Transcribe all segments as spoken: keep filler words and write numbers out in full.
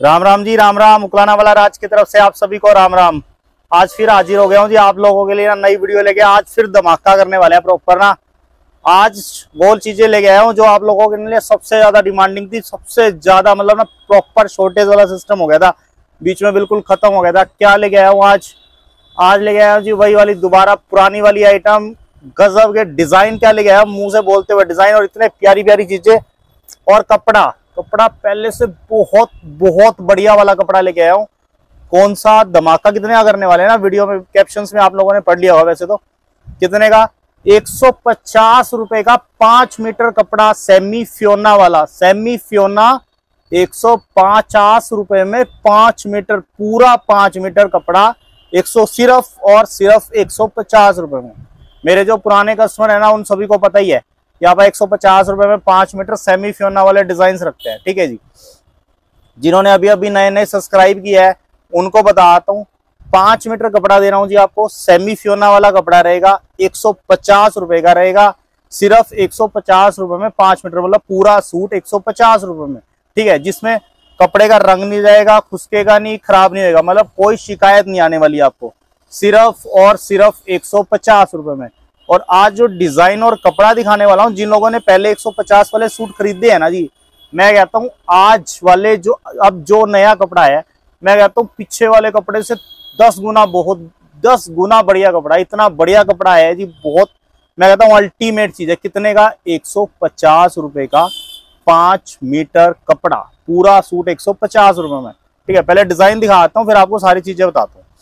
राम राम जी, राम राम। उकलाना वाला राज की तरफ से आप सभी को राम राम। आज फिर हाजिर हो गया हूँ जी आप लोगों के लिए ना नई वीडियो लेके। आज फिर धमाका करने वाले हैं प्रॉपर ना। आज वो चीजें लेके आया हूँ जो आप लोगों के लिए सबसे ज्यादा डिमांडिंग थी, सबसे ज्यादा मतलब ना प्रॉपर शॉर्टेज वाला सिस्टम हो गया था, बीच में बिल्कुल खत्म हो गया था। क्या लेके आया हूँ आज? आज लेके आया हूँ जी वही वाली दोबारा पुरानी वाली आइटम, गजब के डिजाइन। क्या लेके आया मुंह से बोलते हुए डिजाइन, और इतने प्यारी प्यारी चीजें। और कपड़ा कपड़ा पहले से बहुत बहुत बढ़िया वाला कपड़ा लेके आया हूँ। कौन सा धमाका कितने का करने वाले हैं ना, वीडियो में कैप्शंस में आप लोगों ने पढ़ लिया होगा वैसे तो। कितने का? एक सौ पचास रुपए का पांच मीटर कपड़ा, सेमी फ्योना वाला। सेमी फ्योना एक सौ पचास रुपए में पांच मीटर, पूरा पांच मीटर कपड़ा एक सौ सिर्फ और सिर्फ एक सौ पचास रुपए में। मेरे जो पुराने कस्टमर है ना उन सभी को पता ही है कि आप एक सौ पचास रुपए में पांच मीटर सेमी फ्योना वाले डिजाइन रखते हैं। ठीक है जी। जिन्होंने अभी अभी नए नए सब्सक्राइब किया है उनको बताता हूँ, पांच मीटर कपड़ा दे रहा हूँ जी आपको। सेमी फ्योना वाला कपड़ा रहेगा, एक सौ पचास रुपए का रहेगा, सिर्फ एक सौ पचास रुपए में पांच मीटर, मतलब पूरा सूट एक सौ पचास रुपए में। ठीक है, जिसमें कपड़े का रंग नहीं जाएगा, खुसकेगा नहीं, खराब नहीं होगा, मतलब कोई शिकायत नहीं आने वाली आपको, सिर्फ और सिर्फ एक सौ पचास रुपए में। और आज जो डिजाइन और कपड़ा दिखाने वाला हूँ, जिन लोगों ने पहले एक सौ पचास वाले सूट खरीदे हैं ना जी, मैं कहता हूँ आज वाले जो अब जो नया कपड़ा है, मैं कहता हूँ पीछे वाले कपड़े से दस गुना बहुत दस गुना बढ़िया कपड़ा। इतना बढ़िया कपड़ा है जी, बहुत। मैं कहता हूँ अल्टीमेट चीज है। कितने का? एक सौ पचास रुपए का पांच मीटर कपड़ा, पूरा सूट एक सौ पचास रुपए में। ठीक है, पहले डिजाइन दिखाता हूँ फिर आपको सारी चीजें बताता हूँ।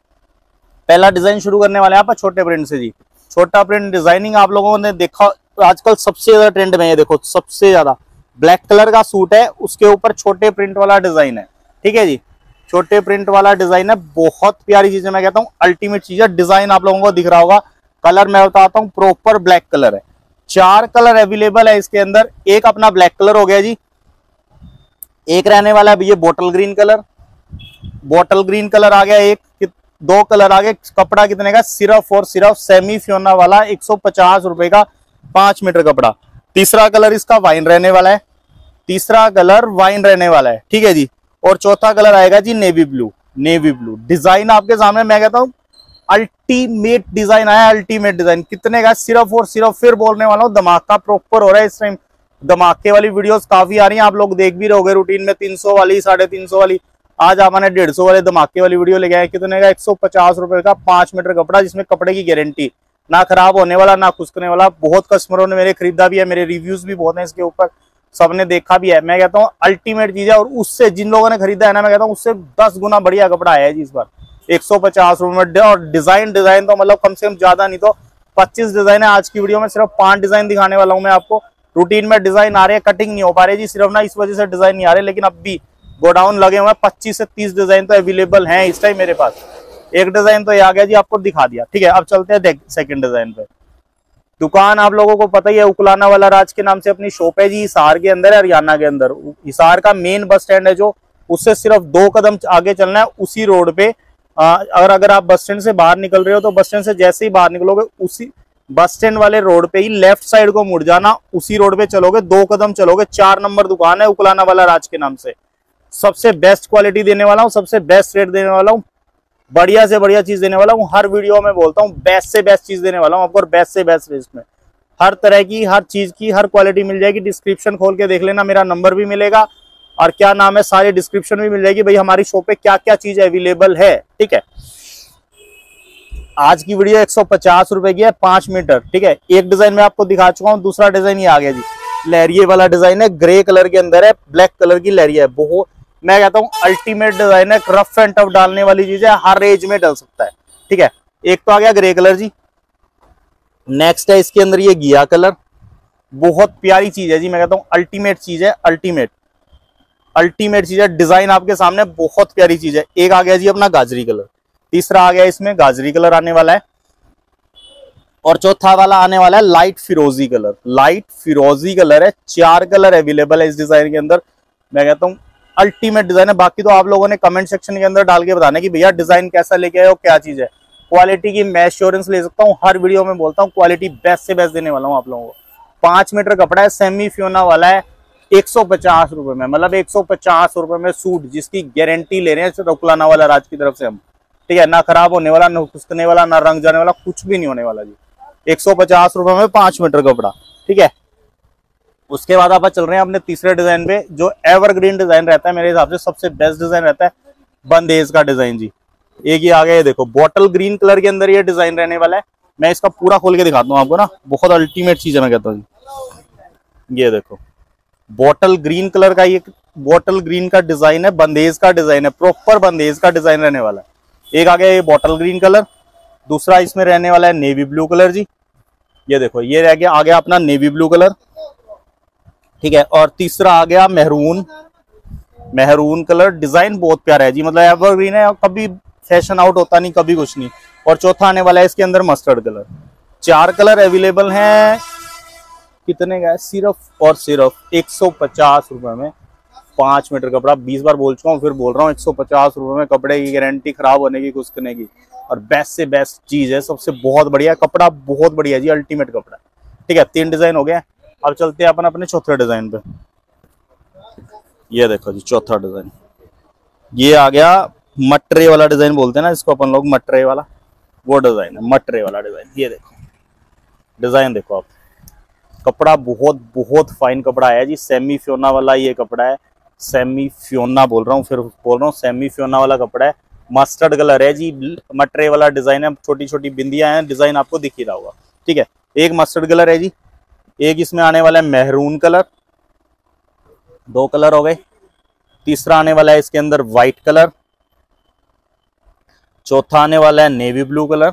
पहला डिजाइन शुरू करने वाले हैं आप छोटे प्रिंट से जी। छोटा प्रिंट डिजाइनिंग आप लोगों ने देखा आजकल सबसे ज्यादा ट्रेंड में, ये देखो सबसे ज्यादा ब्लैक कलर का सूट है, उसके ऊपर छोटे प्रिंट वाला डिजाइन है। ठीक है जी, छोटे प्रिंट वाला डिजाइन है, बहुत प्यारी चीज है। मैं कहता हूँ अल्टीमेट चीज है। डिजाइन आप लोगों को दिख रहा होगा, कलर मैं बताता हूँ, प्रॉपर ब्लैक कलर है। चार कलर अवेलेबल है इसके अंदर। एक अपना ब्लैक कलर हो गया जी, एक रहने वाला है ये bottle green colour, bottle green colour आ गया एक, दो कलर आ गए। कपड़ा कितने का? सिर्फ और सिर्फ सेमी फ्योना वाला एक सौ पचास रुपए का पांच मीटर कपड़ा। तीसरा कलर इसका वाइन रहने वाला है, तीसरा कलर वाइन रहने वाला है। ठीक है जी। और चौथा कलर आएगा जी navy blue. Navy blue design आपके सामने, मैं कहता हूँ अल्टीमेट डिजाइन आया, अल्टीमेट डिजाइन। कितने का? सिर्फ और सिर्फ, फिर बोलने वाला हूँ धमाका प्रॉपर हो रहा है इस टाइम। धमाके वाली वीडियोस काफी आ रही हैं, आप लोग देख भी रहोगे रूटीन में, तीन सौ वाली, साढ़े तीन सौ वाली। आज आपने डेढ़ सौ वाले धमाके वाली वीडियो लेके आए। कितने का? एक सौ पचास रुपए का पांच मीटर कपड़ा, जिसमें कपड़े की गारंटी, ना खराब होने वाला ना खुशकने वाला। बहुत कस्टमरों ने मेरे खरीदा भी है, मेरे रिव्यूज भी बहुत हैं इसके ऊपर, सबने देखा भी है। मैं कहता हूँ अल्टीमेट चीज है। और उससे जिन लोगों ने खरीदा है ना, मैं कहता हूँ उससे दस गुना बढ़िया कपड़ा है जी इस बार एक सौ पचास रुपए में। और डिजाइन डिजाइन तो मतलब कम से कम ज्यादा नहीं तो पच्चीस डिजाइन है। आज की वीडियो में सिर्फ पांच डिजाइन दिखाने वाला हूँ मैं आपको। रूटीन में डिजाइन आ रहे हैं, कटिंग नहीं हो पा रही जी सिर्फ ना, इस वजह से डिजाइन नहीं आ रहे, लेकिन अब भी गोडाउन लगे हुए हैं। पच्चीस से तीस डिजाइन तो अवेलेबल हैं इस टाइम मेरे पास। एक डिजाइन तो ये आ गया जी, आपको दिखा दिया। ठीक है, अब चलते हैं सेकंड डिजाइन पे। दुकान आप लोगों को पता ही है, उकलाना वाला राज के नाम से अपनी शॉप है जी, हिसार के अंदर है, हरियाणा के अंदर। हिसार का मेन बस स्टैंड है जो, उससे सिर्फ दो कदम आगे चलना है, उसी रोड पे। आ, अगर अगर आप बस स्टैंड से बाहर निकल रहे हो तो बस स्टैंड से जैसे ही बाहर निकलोगे उसी बस स्टैंड वाले रोड पे ही लेफ्ट साइड को मुड़ जाना, उसी रोड पे चलोगे, दो कदम चलोगे, चार नंबर दुकान है उकलाना वाला राज के नाम से। सबसे बेस्ट क्वालिटी देने वाला हूँ, सबसे बेस्ट रेट देने वाला हूँ, बढ़िया से बढ़िया चीज देने वाला हूँ। हर वीडियो में बोलता हूँ बेस्ट से बेस्ट चीज देने वाला हूँ आपको, और बेस्ट से बेस्ट रेट में। हर तरह की, हर चीज की, हर क्वालिटी मिल जाएगी। डिस्क्रिप्शन खोल के देख लेना, मेरा नंबर भी मिलेगा और क्या नाम है, सारी डिस्क्रिप्शन भी मिल जाएगी भाई, हमारी शॉप पे क्या क्या चीज अवेलेबल है। ठीक है, आज की वीडियो एक सौ पचास रुपए की है, पांच मीटर। ठीक है, एक डिजाइन में आपको दिखा चुका हूँ, दूसरा डिजाइन ये आ गया जी, लहरिये वाला डिजाइन है, ग्रे कलर के अंदर है, ब्लैक कलर की लहरिया है। बहुत, मैं कहता हूँ अल्टीमेट डिजाइन है, रफ एंड टफ डालने वाली चीज है, हर एज में डल सकता है। ठीक है, एक तो आ गया ग्रे कलर जी। नेक्स्ट है इसके अंदर ये घिया कलर, बहुत प्यारी चीज है जी, मैं कहता हूँ अल्टीमेट चीज है, अल्टीमेट अल्टीमेट चीज है। डिजाइन आपके सामने बहुत प्यारी चीज है। एक आ गया जी अपना गाजरी कलर, तीसरा आ गया इसमें गाजरी कलर आने वाला है, और चौथा वाला आने वाला है लाइट फिरोजी कलर। लाइट फिरोजी कलर है, चार कलर अवेलेबल है इस डिजाइन के अंदर। मैं कहता हूँ अल्टीमेट डिजाइन है। बाकी तो आप लोगों ने कमेंट सेक्शन के अंदर डाल के बताना कि भैया डिजाइन कैसा लेके आए हो, क्या चीज है। क्वालिटी की मैं एश्योरेंस ले सकता हूँ, हर वीडियो में बोलता हूँ क्वालिटी बेस्ट से बेस्ट देने वाला हूँ आप लोगों को। पांच मीटर कपड़ा है, सेमी फ्योना वाला है, एक सौ पचास रुपए में, मतलब एक सौ पचास रुपए में सूट जिसकी गारंटी ले रहे हैं उकलाना वाला राज की तरफ से हम, ठीक है। ना खराब होने वाला, ना खुसकने वाला, ना रंग जाने वाला, कुछ भी नहीं होने वाला जी। एक सौ पचास रुपए में पांच मीटर कपड़ा, ठीक है। उसके बाद आप चल रहे हैं अपने तीसरे डिजाइन पे, जो एवरग्रीन डिजाइन रहता है मेरे हिसाब से सबसे बेस्ट डिजाइन रहता है, बंदेज का डिजाइन जी। एक ही आ गया, ये देखो बॉटल ग्रीन कलर के अंदर ये डिजाइन रहने वाला है। मैं इसका पूरा खोल के दिखाता हूँ आपको ना, बहुत अल्टीमेट चीज है मैं कहता हूँ जी। ये देखो बॉटल ग्रीन कलर का, ये बॉटल ग्रीन का डिजाइन है, बंदेज का डिजाइन है, प्रॉपर बंदेज का डिजाइन रहने वाला है। एक आ गया ये बॉटल ग्रीन कलर, दूसरा इसमें रहने वाला है नेवी ब्लू कलर जी। ये देखो ये रह गया, आ गया अपना नेवी ब्लू कलर, ठीक है। और तीसरा आ गया मेहरून, मेहरून कलर। डिजाइन बहुत प्यारा है जी, मतलब एवरग्रीन है, कभी फैशन आउट होता नहीं, कभी कुछ नहीं। और चौथा आने वाला है इसके अंदर मस्टर्ड कलर। चार कलर अवेलेबल हैं। कितने का है? सिर्फ और सिर्फ एक सौ पचास रुपए में पांच मीटर कपड़ा। बीस बार बोल चुका हूँ, फिर बोल रहा हूँ, एक सौ पचास रुपए में कपड़े की गारंटी, खराब होने की, खुसकने की, और बेस्ट से बेस्ट चीज है, सबसे बहुत बढ़िया कपड़ा, बहुत बढ़िया जी, अल्टीमेट कपड़ा, ठीक है। तीन डिजाइन हो गए, अब चलते हैं अपन अपने चौथे डिजाइन पे। ये देखो जी चौथा डिजाइन, ये आ गया मटरे वाला डिजाइन बोलते हैं ना इसको अपन लोग, मटरे वाला, वो डिजाइन है, मटरे वाला डिजाइन। ये देखो डिजाइन देखो आप, कपड़ा बहुत बहुत फाइन कपड़ा है जी, सेमी फ्योना वाला ये कपड़ा है, सेमी फ्योना बोल रहा हूँ, फिर बोल रहा हूँ सेमी फ्योना वाला कपड़ा है। मस्टर्ड कलर है जी, मटरे वाला डिजाइन है, छोटी छोटी बिंदियां हैं, डिजाइन आपको दिख ही रहा होगा, ठीक है। एक मस्टर्ड कलर है जी, एक इसमें आने वाला है मेहरून कलर, दो कलर हो गए। तीसरा आने वाला है इसके अंदर व्हाइट कलर, चौथा आने वाला है नेवी ब्लू कलर,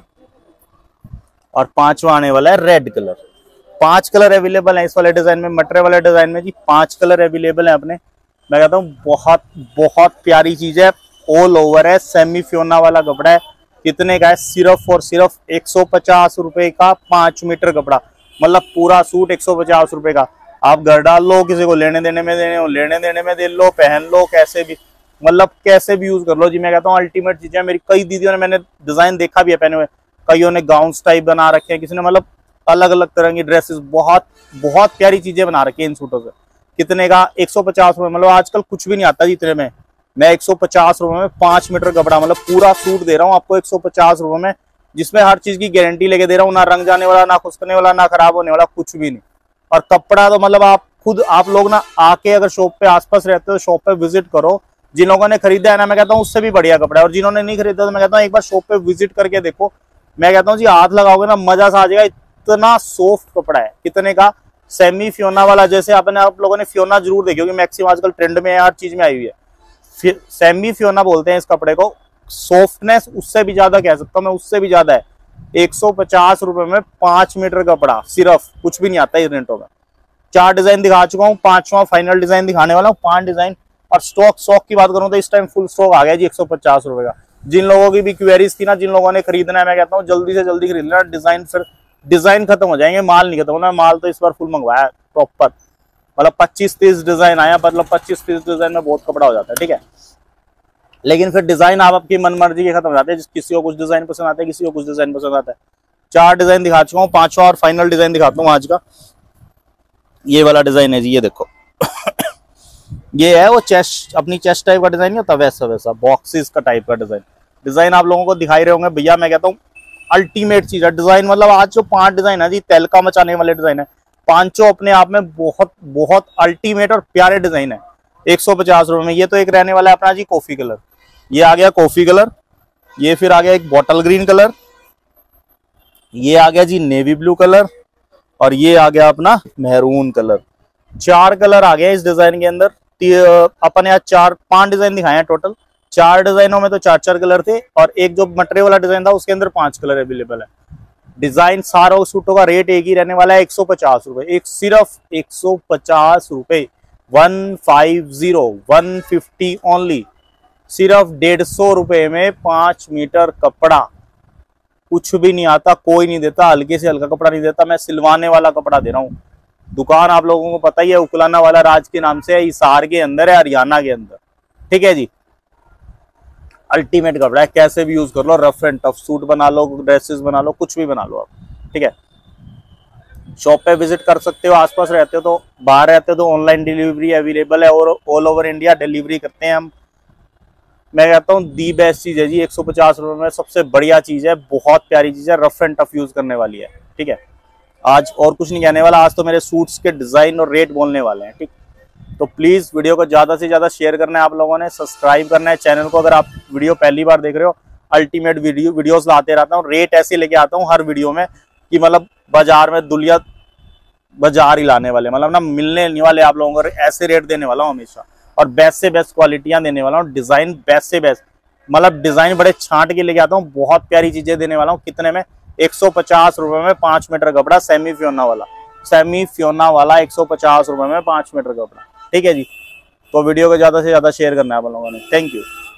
और पांचवा आने वाला है रेड कलर। पांच कलर अवेलेबल है इस वाले डिजाइन में, मटरे वाले डिजाइन में जी पांच कलर अवेलेबल है अपने। मैं कहता हूँ बहुत बहुत प्यारी चीज है, ऑल ओवर है, सेमी फ्योना वाला कपड़ा है। कितने का है? सिर्फ और सिर्फ एक सौ पचास रुपए का पांच मीटर कपड़ा, मतलब पूरा सूट एक सौ पचास रुपए का। आप घर डाल लो, किसी को लेने देने में देने लेने देने में दे लो, पहन लो, कैसे भी, मतलब कैसे भी यूज कर लो जी। मैं कहता हूँ अल्टीमेट चीज है। मेरी कई दीदियों ने, मैंने डिजाइन देखा भी है पहने हुए, कईयों ने गाउन्स टाइप बना रखे हैं, किसी ने मतलब अलग अलग तरह की ड्रेसेस, बहुत बहुत प्यारी चीजें बना रखी है इन सूटों से। कितने का? एक सौ पचास रुपए, मतलब आजकल कुछ भी नहीं आता जी इतने में। मैं एक सौ पचास रुपए में पांच मीटर कपड़ा, मतलब पूरा सूट दे रहा हूँ आपको एक सौ पचास रुपए में, जिसमें हर चीज की गारंटी लेके दे रहा हूँ, ना रंग जाने वाला, ना खुसकने वाला, ना खराब होने वाला, कुछ भी नहीं। और कपड़ा तो मतलब आप खुद, आप लोग ना आके अगर शॉप पे आसपास रहते हो, शॉप पे विजिट करो। जिन लोगों ने खरीदा है ना, मैं कहता हूँ उससे भी बढ़िया कपड़ा है, और जिन्होंने नहीं खरीदा तो मैं कहता हूँ एक बार शॉप पे विजिट करके देखो। मैं कहता हूँ जी हाथ लगाओगे ना, मजा सा आ जाएगा, इतना सॉफ्ट कपड़ा है। कितने का? सेमी फ्योना वाला, जैसे आपने, आप लोगों ने फ्योना जरूर देखी होगी, मैक्सिमम आजकल ट्रेंड में हर चीज में आई हुई है, सेमी फ्योना बोलते हैं इस कपड़े को। सॉफ्टनेस उससे भी ज्यादा कह सकता हूँ मैं, उससे भी ज्यादा है। एक सौ पचास रुपए में पांच मीटर कपड़ा, सिर्फ, कुछ भी नहीं आता इस रेंटों में। चार डिजाइन दिखा चुका हूँ, पांचवा फाइनल डिजाइन दिखाने वाला हूँ, पांच डिजाइन। और स्टॉक स्टॉक की बात करूं तो इस टाइम फुल स्टॉक आ गया जी एक सौ पचास रुपए का। जिन लोगों की भी क्वेरीज थी ना, जिन लोगों ने खरीदना है, मैं कहता हूँ जल्दी से जल्दी खरीद लेना। डिजाइन फिर डिजाइन खत्म हो जाएंगे, माल नहीं खत्म होना। माल तो इस बार फुल मंगवाया प्रॉपर, मतलब पच्चीस तीस डिजाइन आया, मतलब पच्चीस तीस डिजाइन में बहुत कपड़ा हो जाता है, ठीक है। लेकिन फिर डिजाइन आप आपकी मन मर्जी के खत्म हो जाते हैं, किसी को कुछ डिजाइन पसंद आता है, किसी को कुछ डिजाइन पसंद आता है। चार डिजाइन दिखा चुका हूँ, पांचवा और फाइनल डिजाइन दिखाता हूँ आज का। ये वाला डिजाइन है जी, ये देखो ये है वो चेस्ट, अपनी चेस्ट टाइप का डिजाइन नहीं होता, वैसा वैसा बॉक्सेस का टाइप का डिजाइन। डिजाइन आप लोगों को दिखाई रहे होंगे भैया, मैं कहता हूँ अल्टीमेट चीज है डिजाइन। मतलब आज जो पांच डिजाइन है जी, तहलका मचाने वाले डिजाइन है, पांचों अपने आप में बहुत बहुत अल्टीमेट और प्यारे डिजाइन है एक सौ पचास रुपए में। ये तो एक रहने वाला है अपना जी कॉफी कलर, ये आ गया कॉफी कलर। ये फिर आ गया एक बॉटल ग्रीन कलर, ये आ गया जी नेवी ब्लू कलर, और ये आ गया अपना मैरून कलर। चार कलर आ गया इस डिजाइन के अंदर। अपन यहाँ चार पांच डिजाइन दिखाए हैं टोटल, चार डिजाइनों में तो चार चार कलर थे, और एक जो मटरे वाला डिजाइन था उसके अंदर पांच कलर अवेलेबल है। डिजाइन सारों सूटों का रेट एक ही रहने वाला है, एक सौ पचास रुपए, एक सिर्फ एक सौ पचास रुपए, one five zero one fifty only. सिर्फ डेढ़ सौ रुपए में पांच मीटर कपड़ा, कुछ भी नहीं आता, कोई नहीं देता, हल्के से हल्का कपड़ा नहीं देता। मैं सिलवाने वाला कपड़ा दे रहा हूँ। दुकान आप लोगों को पता ही है, उकलाना वाला राज के नाम से है, हिसार के अंदर है, हरियाणा के अंदर, ठीक है जी। अल्टीमेट कपड़ा है, कैसे भी यूज कर लो, रफ एंड टफ सूट बना लो, ड्रेसेस बना लो, कुछ भी बना लो आप, ठीक है। शॉप पे विजिट कर सकते हो। आसपास रहते हो तो, बाहर रहते हो तो ऑनलाइन डिलीवरी अवेलेबल है और ऑल ओवर इंडिया डिलीवरी करते हैं हम। मैं कहता हूँ दी बेस्ट चीज है जी, एक सौ पचास रुपए में सबसे बढ़िया चीज है, बहुत प्यारी चीज है, रफ एंड टफ यूज करने वाली है। ठीक है, आज और कुछ नहीं कहने वाला, आज तो मेरे सूट्स के डिजाइन और रेट बोलने वाले हैं। ठीक, तो प्लीज वीडियो को ज्यादा से ज्यादा शेयर करना है आप लोगों ने, सब्सक्राइब करना है चैनल को। अगर आप वीडियो पहली बार देख रहे हो, अल्टीमेट वीडियो वीडियोस लाते रहता हूँ, रेट ऐसे लेके आता हूँ हर वीडियो में कि मतलब बाजार में दुलिया बाजार ही लाने वाले, मतलब ना मिलने नहीं वाले आप लोगों को, ऐसे रेट देने वाला हूँ हमेशा, और बेस्ट से बेस्ट क्वालिटियां देने वाला हूँ, डिजाइन बेस्ट से बेस्ट, मतलब डिजाइन बड़े छांट के लेके आता हूँ, बहुत प्यारी चीजें देने वाला हूँ। कितने में? एक सौ पचास रुपए में पांच मीटर कपड़ा, सेमी फियोना वाला, सेमी फियोना वाला एक सौ पचास रुपए में पांच मीटर कपड़ा। ठीक है जी, तो वीडियो को ज्यादा से ज्यादा शेयर करना है आप लोगों ने। Thank you.